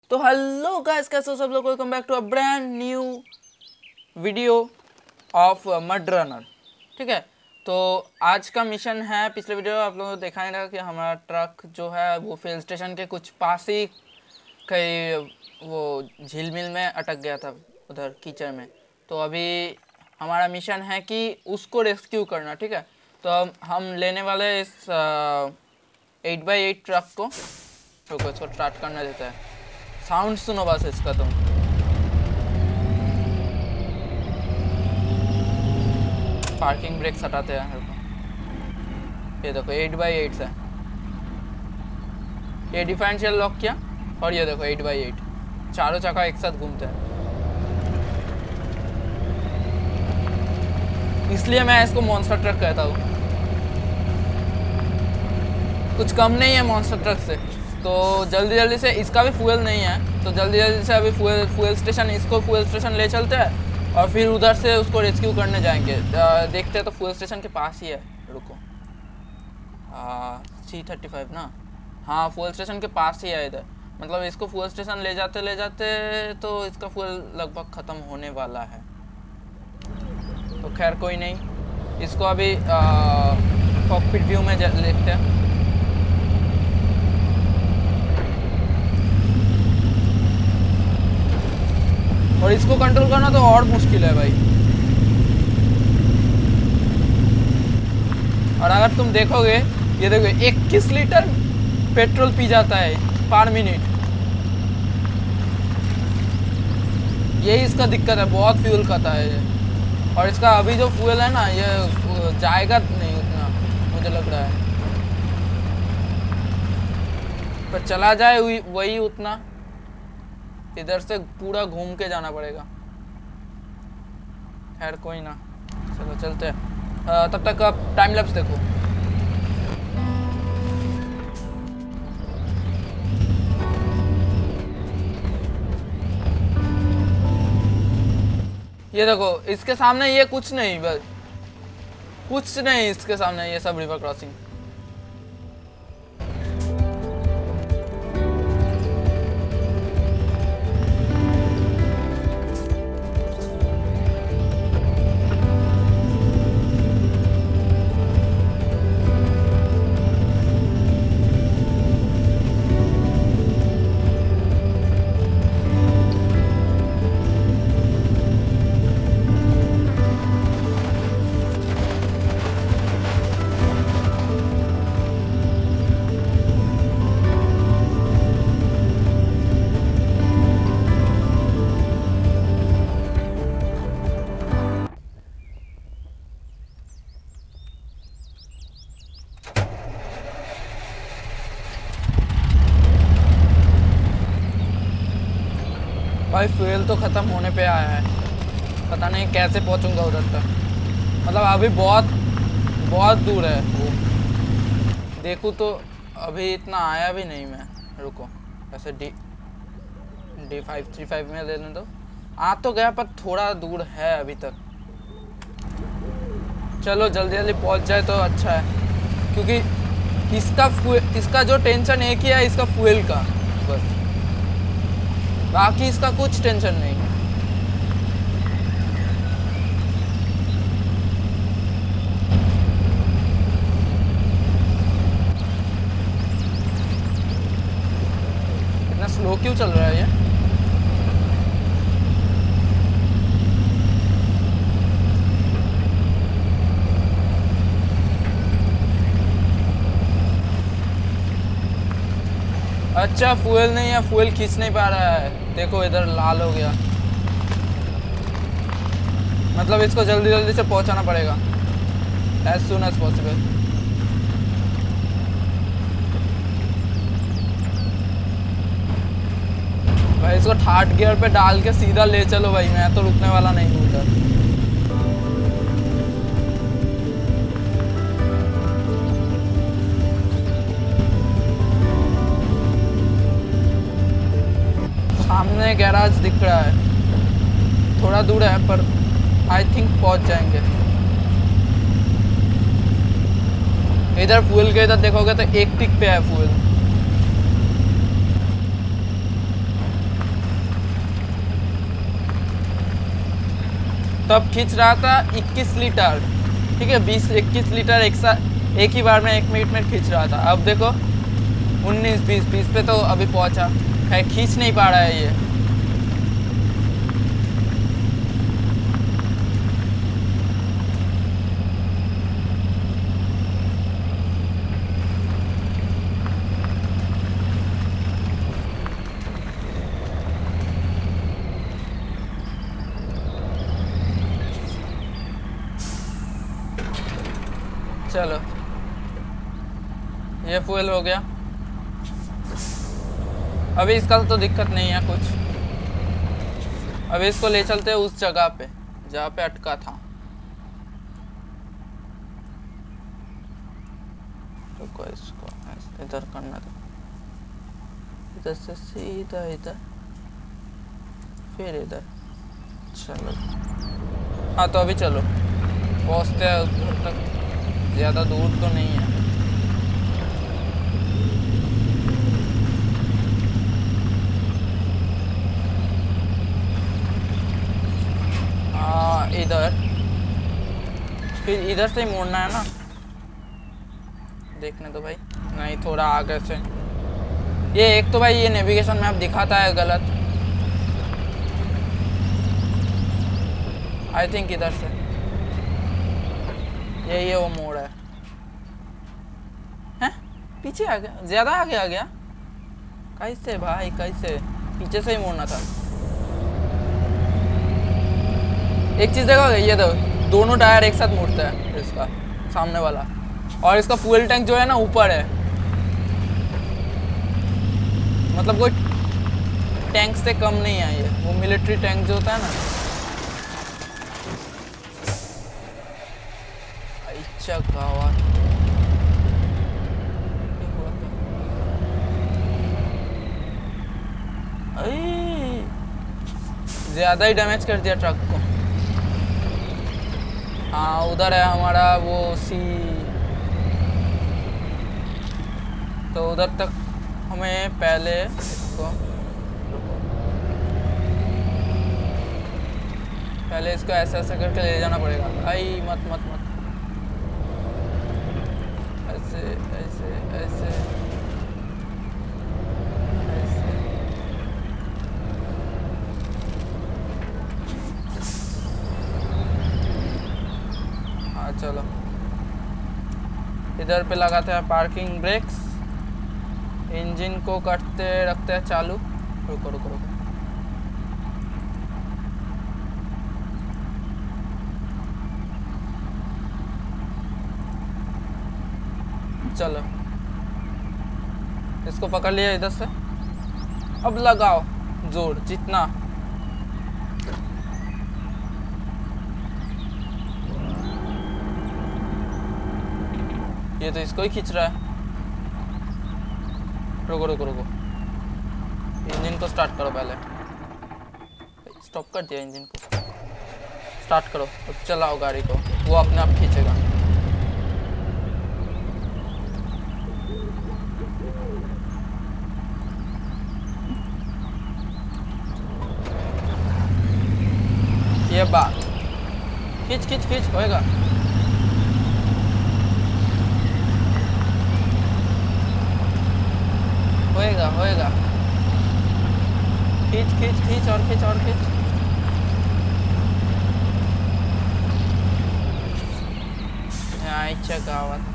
तो hello guys, कैसे हो सब लोग। Welcome back to a brand new video of mud runner. ठीक है, तो आज का मिशन है, पिछले वीडियो आप लोगों को देखा ही रहा कि हमारा ट्रक जो है वो फिल स्टेशन के कुछ पास ही कहीं वो झील मिल में अटक गया था, उधर कीचड़ में। तो अभी हमारा मिशन है कि उसको रेस्क्यू करना। ठीक है, तो हम लेने वाले इस 8x8 ट्रक को। रुको, इसको स्टार्ट करने देता है। साउंड सुनो बस इसका तुम। पार्किंग ब्रेक हटाते हैं। ये देखो 8x8 से ये डिफरेंशियल लॉक किया, और ये देखो 8x8 चारों चक्का एक साथ घूमते हैं। इसलिए मैं इसको मॉन्स्टर ट्रक कहता हूँ। कुछ कम नहीं है मॉन्स्टर ट्रक से। तो जल्दी जल्दी से, इसका भी फ्यूल नहीं है तो जल्दी जल्दी से अभी फ्यूल स्टेशन, इसको फ्यूल स्टेशन ले चलते हैं और फिर उधर से उसको रेस्क्यू करने जाएंगे। देखते हैं, तो फ्यूल स्टेशन के पास ही है। रुको, C35 ना, हाँ फ्यूल स्टेशन के पास ही है इधर। मतलब इसको फ्यूल स्टेशन ले जाते तो इसका फ्यूल लगभग ख़त्म होने वाला है। तो खैर कोई नहीं, इसको अभी कॉकपिट व्यू में देखते हैं। और इसको कंट्रोल करना तो और मुश्किल है भाई। और अगर तुम देखोगे, ये देखो 21 लीटर पेट्रोल पी जाता है पर मिनट। यही इसका दिक्कत है, बहुत फ्यूल खाता है ये। और इसका अभी जो फ्यूल है ना, ये जाएगा नहीं उतना, मुझे लग रहा है। पर चला जाए वही उतना, इधर से पूरा घूम के जाना पड़ेगा। खैर कोई ना, चलो चलते हैं। तब तक आप टाइम लैप्स देखो। ये देखो इसके सामने ये कुछ नहीं, बस कुछ नहीं इसके सामने, ये सब रिवर क्रॉसिंग। भाई फ्यूल तो ख़त्म होने पे आया है, पता नहीं कैसे पहुंचूंगा उधर तक। मतलब अभी बहुत दूर है वो। देखूँ तो अभी इतना आया भी नहीं मैं। रुको, ऐसे D535 में लेने दो। आ तो गया पर थोड़ा दूर है अभी तक। चलो जल्दी जल्दी पहुंच जाए तो अच्छा है, क्योंकि इसका जो टेंशन एक ही है, इसका फ्यूल का बस। बाकी इसका कुछ टेंशन नहीं। इतना स्लो क्यों चल रहा है ये? अच्छा फ्यूल नहीं है, फ्यूल खींच नहीं पा रहा है। देखो इधर लाल हो गया, मतलब इसको जल्दी जल्दी से पहुंचाना पड़ेगा, एज सुन एज पॉसिबल। भाई इसको थर्ड गियर पे डाल के सीधा ले चलो भाई, मैं तो रुकने वाला नहीं हूँ उधर। सामने गैराज दिख रहा है, थोड़ा दूर है पर आई थिंक पहुंच जाएंगे। इधर फ्यूल के इधर देखोगे तो एक टिक पे है फ्यूल। तब खींच रहा था 21 लीटर, ठीक है, 20-21 लीटर एक ही बार में 1 मिनट में खींच रहा था। अब देखो 19-20 पे तो अभी पहुंचा है, खींच नहीं पा रहा है ये। चलो ये फुल हो गया। अभी इसका तो दिक्कत नहीं है कुछ। अभी इसको ले चलते हैं उस जगह पे जहाँ पे अटका था। रुको, इसको इधर करना था, इधर से सीधा इधर, फिर इधर। चलो हाँ, तो अभी चलो पहुँचते हैं उधर तक, ज़्यादा दूर तो नहीं है। हाँ इधर, फिर इधर से ही मोड़ना है ना, देखने दो भाई। नहीं, थोड़ा आगे से। ये एक तो भाई ये नेविगेशन मैप दिखाता है गलत। आई थिंक इधर से, यही है वो मोड़ है। हैं? पीछे आ गया, ज़्यादा आगे आ गया। कैसे भाई, कैसे? पीछे से ही मोड़ना था। एक चीज़ देखो, ये देखो दोनों टायर एक साथ मुड़ता है इसका, सामने वाला। और इसका फ्यूल टैंक जो है ना ऊपर है, मतलब कोई टैंक से कम नहीं है ये, वो मिलिट्री टैंक जो होता है ना। अच्छा गावात, ज़्यादा ही डैमेज कर दिया ट्रक को। हाँ उधर है हमारा वो सी, तो उधर तक हमें पहले इसको ऐसे ऐसे करके ले जाना पड़ेगा। आई मत मत मत, ऐसे ऐसे ऐसे ऐसे। हाँ चलो, इधर पे लगाते हैं पार्किंग ब्रेक्स, इंजन को करते रखते हैं चालू। रुको रुको रुको, चलो इसको पकड़ लिया इधर से। अब लगाओ जोर जितना। ये तो इसको ही खींच रहा है। रुको रुको रुको, इंजन को स्टार्ट करो पहले। स्टॉप कर दिया इंजन को, स्टार्ट करो। अब चलाओ गाड़ी को, वो अपने आप खींचेगा। ये बात, खींच खींच खींच, होएगा। होएगा होएगा, खींच खींच खींच और खींच और खींच। अच्छा गावात,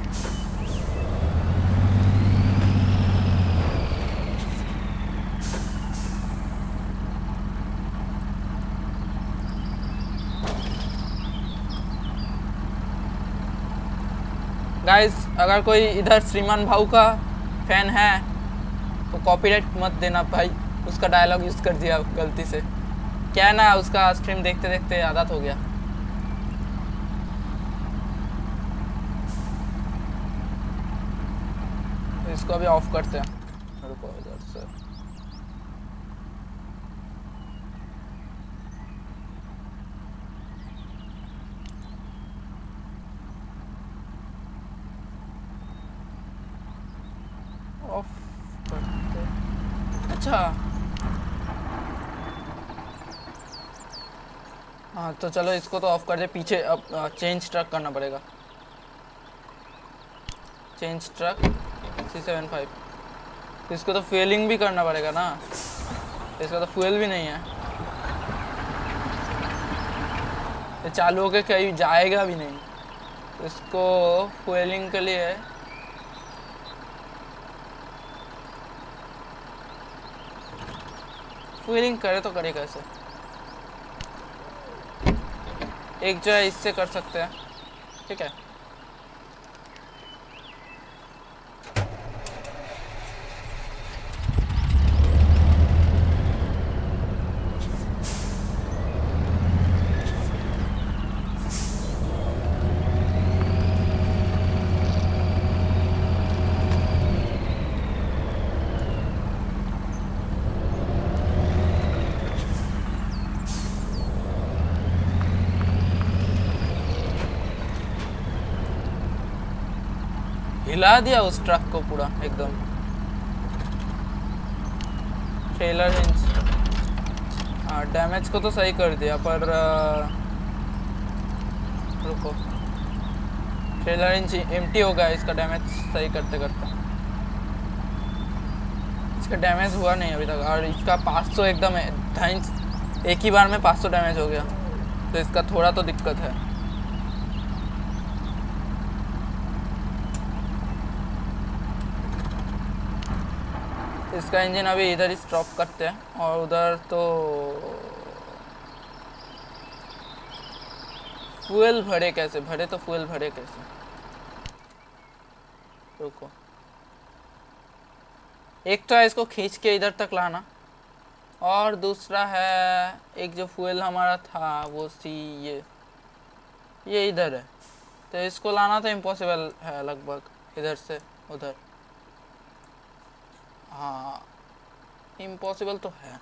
गाइस अगर कोई इधर श्रीमान भाऊ का फैन है तो कॉपीराइट मत देना भाई, उसका डायलॉग यूज़ कर दिया गलती से। क्या है ना, उसका स्ट्रीम देखते देखते आदत हो गया। तो इसको अभी ऑफ करते हैं। रुको इधर से, ऑफ करते। अच्छा हाँ तो चलो इसको तो ऑफ कर दे। पीछे अब चेंज ट्रक करना पड़ेगा। Change truck C75। इसको तो फ्यूलिंग भी करना पड़ेगा ना, इसका तो फ्यूल भी नहीं है। ये चालू होके कहीं जाएगा भी नहीं। इसको फ्यूलिंग के लिए फ्यूलिंग करे तो करे कैसे? एक जो है इससे कर सकते हैं, ठीक है। हिला दिया उस ट्रक को पूरा एकदम। ट्रेलर हिंज, हाँ डैमेज को तो सही कर दिया, पर रुको, ट्रेलर हिंज एम्प्टी हो गया इसका डैमेज सही करते करते। इसका डैमेज हुआ नहीं अभी तक, और इसका 500 एकदम एक ही बार में 500 डैमेज हो गया, तो इसका थोड़ा तो दिक्कत है। इसका इंजन अभी इधर ही स्टॉप करते हैं, और उधर तो फ्यूल भरे कैसे? भरे तो फ्यूल भरे कैसे? रुको, एक तो है इसको खींच के इधर तक लाना, और दूसरा है एक जो फ्यूल हमारा था वो ये इधर है, तो इसको लाना तो इम्पॉसिबल है लगभग इधर से उधर। हाँ इम्पॉसिबल तो है,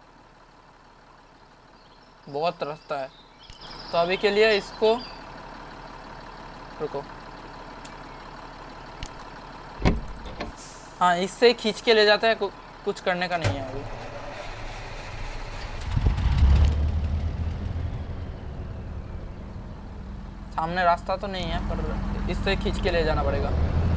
बहुत रास्ता है। तो अभी के लिए इसको रुको, हाँ इससे खींच के ले जाता है, कुछ करने का नहीं है अभी। सामने रास्ता तो नहीं है, पर इससे खींच के ले जाना पड़ेगा।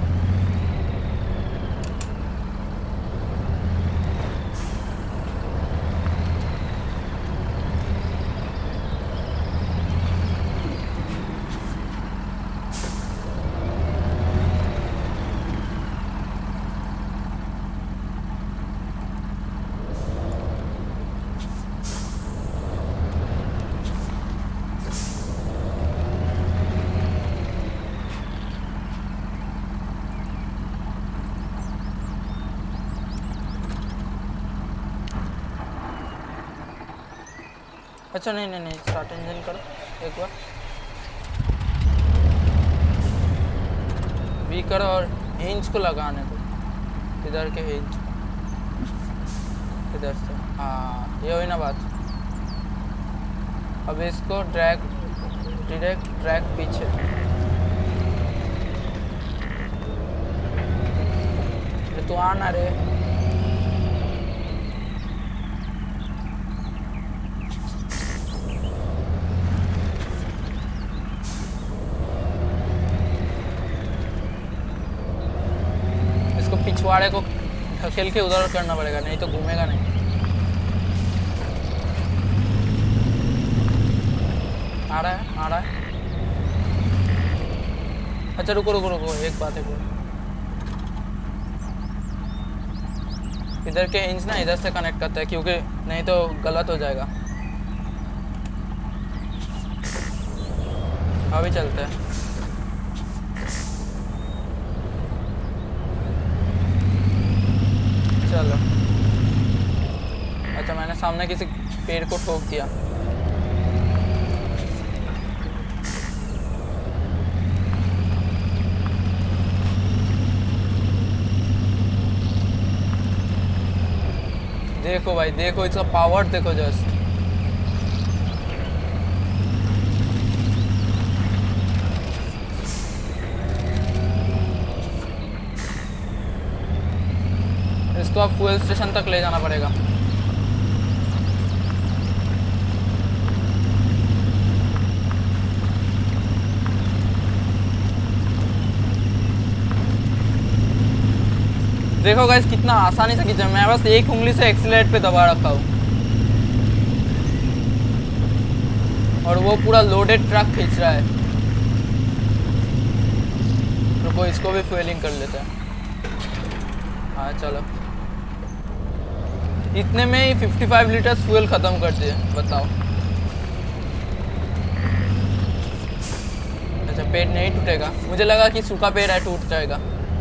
अच्छा नहीं, स्टार्ट इंजन करो एक बार, वी करो और हिंज को लगाने दो, इधर के हिंज इधर से। हाँ ये हुई ना बात। अब इसको डायरेक्ट ट्रैक पीछे, तो आना रे। पिछवाड़े को ढकेल के उधर करना पड़ेगा, नहीं तो घूमेगा नहीं। आ रहा है। अच्छा रुको, एक बात है, इधर के हिंज ना इधर से कनेक्ट करता है, क्योंकि नहीं तो गलत हो जाएगा। अभी चलते हैं। चलो, अच्छा मैंने सामने किसी पेड़ को ठोक दिया। देखो भाई देखो, इसका पावर देखो जस्ट। इसको अब फ्यूल स्टेशन तक ले जाना पड़ेगा। देखो गाइस कितना आसानी से खींचा, मैं बस एक उंगली से एक्सीलरेट पे दबा रखा हूँ और वो पूरा लोडेड ट्रक खींच रहा है। रुको इसको भी फ्यूलिंग कर लेते हैं। हाँ चलो, इतने में ही 55 लीटर फ्यूल ख़त्म कर दिए, बताओ। अच्छा पेड़ नहीं टूटेगा, मुझे लगा कि सूखा पेड़ है टूट जाएगा।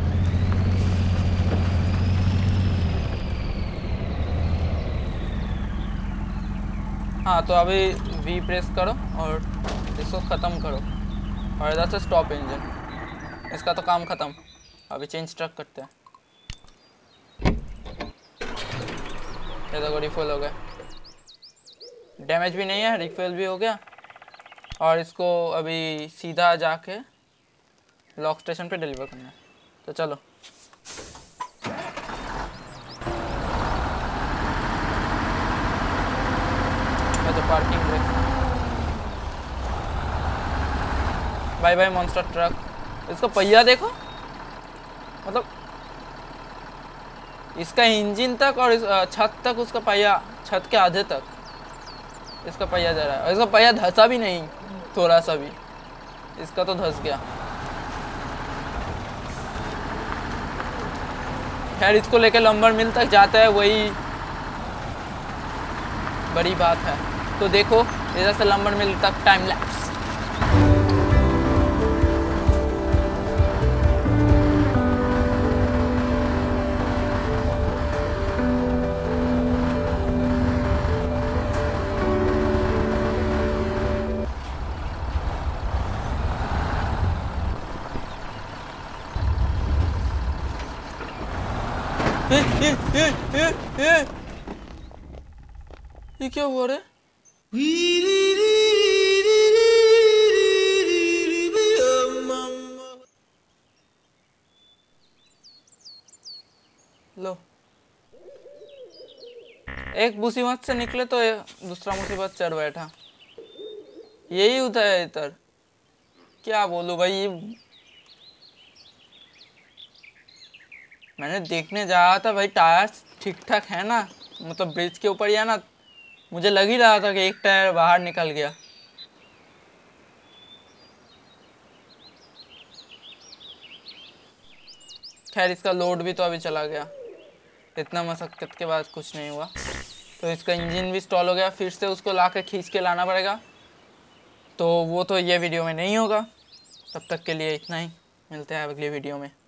हाँ तो अभी वी प्रेस करो और इसको ख़त्म करो और इधर से स्टॉप इंजन। इसका तो काम ख़त्म। अभी चेंज ट्रक करते हैं। ये देखो रिफिल हो गया, डैमेज भी नहीं है, रिफिल भी हो गया। और इसको अभी सीधा जाके लॉक स्टेशन पे डिलीवर करना है। तो चलो तो parking brake. Bye bye monster truck. इसका पहिया देखो, मतलब इसका इंजन तक और छत तक उसका पहिया, छत के आधे तक इसका पहिया जा रहा है। और इसका पहिया धंसा भी नहीं थोड़ा सा भी, इसका तो धंस गया। खैर इसको लेके लंबर मिल तक जाता है, वही बड़ी बात है। तो देखो इधर से लंबर मिल तक टाइम लैप्स। ये क्या हुआ रे? लो, एक मुसीबत से निकले तो दूसरा मुसीबत चढ़ बैठा। यही होता है इधर, क्या बोलूं भाई। मैंने देखने जा रहा था भाई टायर ठीक ठाक है ना, मतलब ब्रिज के ऊपर ही है ना। मुझे लग ही रहा था कि एक टायर बाहर निकल गया। खैर इसका लोड भी तो अभी चला गया, इतना मशक्कत के बाद कुछ नहीं हुआ। तो इसका इंजन भी स्टॉल हो गया, फिर से उसको ला के खींच के लाना पड़ेगा। तो वो तो ये वीडियो में नहीं होगा। तब तक के लिए इतना ही, मिलते हैं अगली वीडियो में।